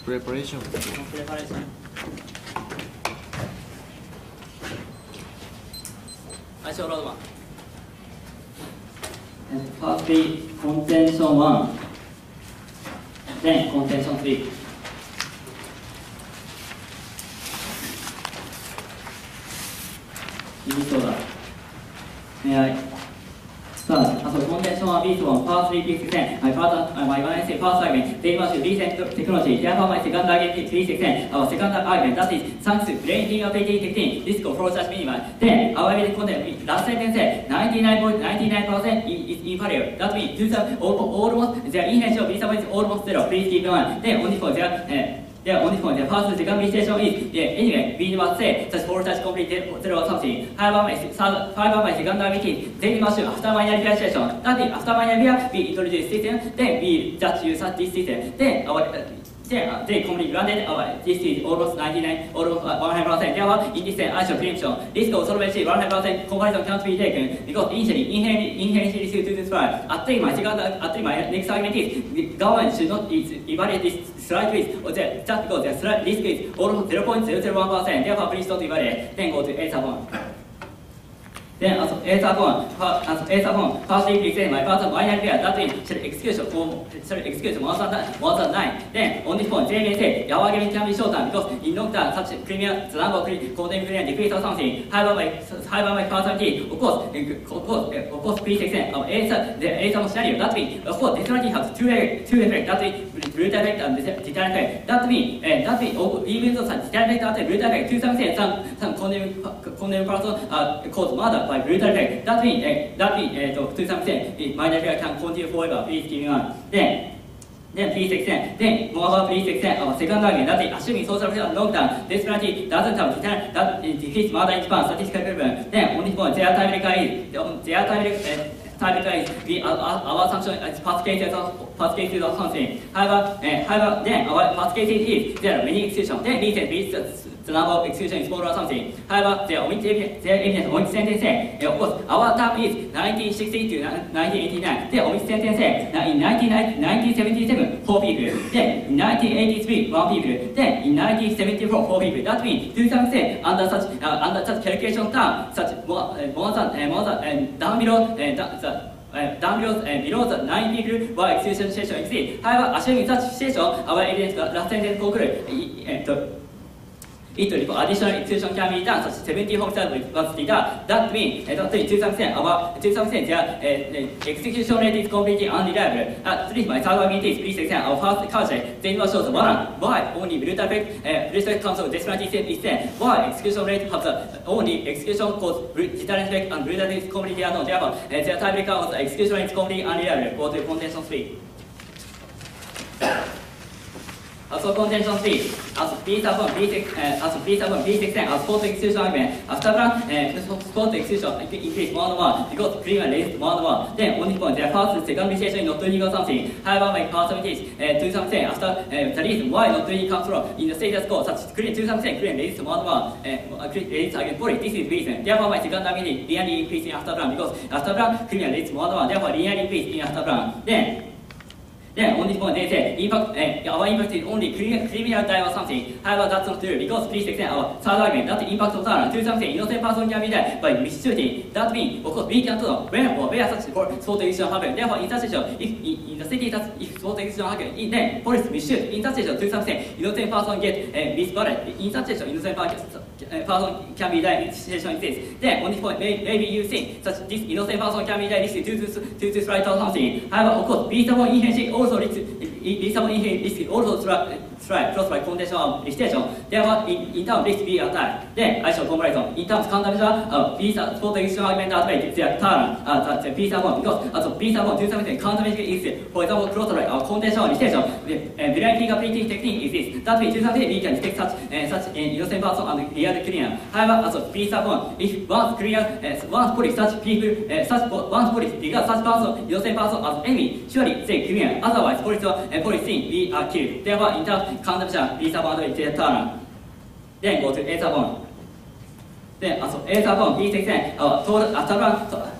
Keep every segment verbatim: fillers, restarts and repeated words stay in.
Preparation. Preparation. I show road one. And firstly, contention one. Then contention three. Disorder. May I start? So contention one, beat one, first three pieces ten. My first, uh, my when I say first argument, they must use recent technology. Therefore, my second argument, three six ten. Our second argument, that is thanks to brain fingerprinting technique, risk of flow charge minimal. Then our evidence content, last sentence said ninety-nine point nine nine percent is inferior. That means two thousand almost their inherent of B is almost zero. Please keep in mind. Then only for their uh, Yeah, only point. The first second station is yeah, anyway, we must say such for such complete zero or something. However, my third, however, my second argument is then must after minor realization. That is after minor realization, we introduce system, then we just use such this system. Then our uh, then uh, they completely granted our this is almost ninety-nine, almost one hundred percent. Therefore, in this sense, I should preemption. Risk of solvency one hundred percent comparison cannot be taken because initially inherently inherently risk to this slide. At my second, at my next argument is the government should not evaluate this slight risk or the, just because the slight risk is almost zero point zero zero one percent. Therefore, please don't evaluate. Then go to A sub one. Then also A sub one, as A sub one, firstly present my part of binary pair that is shall execution for shall execution one thousand nine. Then on this point, they may say our argument can be shortened because in long term such premier the number of content premium decrease or something. However, my however my percentage, of course, of course, of course, please extend of A sub the A sub scenario. That means of course definitely has two two effects. That is brutal effect and deterrent effect. That means uh, that means even though such deterrent effect and brutal effect to some extent some some condemned condemned person uh, cause murder by brutal effect. That means uh, that means uh, to some extent minor effect can continue forever. Please keep in mind. Then then please extend. Then moreover, please extend our second argument that is assuming social pressure long term this penalty doesn't have deterrent that defeats murder in Japan statistical problem. Then on this point, their time record is their time record. Type is we our, our assumption is past cases of past cases of something. However, uh, however, then our past cases is there are many exceptions. Then we can reach the, the number of exceptions is smaller or something. However, their omit their evidence omit sentence say, uh, of course, our term is nineteen sixty to nineteen eighty-nine. Their omit sentence say in nineteen seventy-seven four people. Then in nineteen eighty-three one people. Then in nineteen seventy-four four people. That means to some extent under such uh, under such calculation term, such more, uh, more than uh, more than and down below and uh, Uh, down below and below the nine people were execution situation exist. However, assuming such situation, our evidence last sentence conclude uh, it report additional execution can be done, such seventy homicide was done. That means uh, that to some extent our to some extent their uh, execution rate is completely unreliable. Uh, please, my third argument is please examine our first culture. Then was shows one why only brutal effect uh, respect comes of death penalty is then why execution rate has the only execution cause deterrent effect and brutal is completely unknown. Therefore, uh, their tiebreaker was the execution rate is completely unreliable. Go to contention three. Also contention three, as B sub one, B six, uh, as B sub one, B six ten, as sport execution argument. After that, uh, sport execution increase one to one because premium raised one to one. Then only point their first, second limitation is not doing or something. However, my percentage uh, to some extent after uh, the reason why not doing comes from in the status quo such clean to some extent clean raised one to one, uh, raised against body. This is reason. Therefore, my second argument is linearly increasing after run because after run clean raised one to one. Therefore, linearly increase in after run. Then. Then on this point they say impact, uh, our impact is only criminal die or something. However, that's not true because please extend our third argument that the impact of tolerance to something innocent person can be died by misshooting. That means, of course, we can't know when or where such sport execution happen. Therefore, in such situation, if in, in the city that if sport execution happen, then police misshoot. In such situation, to something innocent person get uh, misburied. In such situation, innocent person can be died in situation exists. Then on this point, may, maybe you think such this innocent person can be died due to to to strike or something. However, of course, reasonable inherently also leads reasonable inherently also strike cross by condition of limitation. Therefore, in, in terms of risk be attacked. Then I shall comparison. In terms of countermeasure, uh, B sport execution argument outweigh their tolerance. Uh, the B sub one because uh, so B sub one to some extent countermeasure is for example cross by our condition of limitation. Uh, Blind fingerprinting technique exists. That means to some extent we can detect such uh, such an innocent person and real criminal. However, also B sub one, if once criminal, uh, once police such people, uh, such once police regard such person, innocent person as enemy, surely they criminal. Otherwise, police uh, police think we are killed. Therefore, in terms of countermeasure, B sub one is their tolerance. Then go to A sub one. Then also A sub one, B six ten, uh, total after run,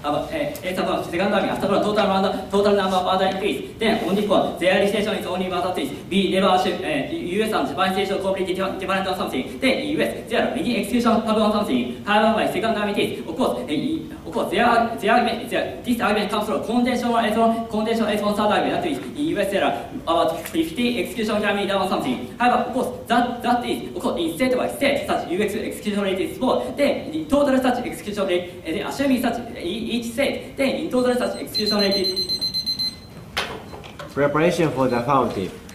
about uh, it's about second argument after the total amount, total number of other increase. Then on this point, their legislation is only about this. B never should uh, U S and Japan station cooperate different on something. Then in U S there are many execution have on something. However, by second argument is of course uh, of course their their argument their, this argument comes from conventional electron conventional electron third argument. That is in U S there are about fifty execution can be done on something. However, of course that that is of course in state by state such U S execution rate is small. Then in total such execution rate, uh, assuming such each state, then in total such execution rate is Preparation for the fountain.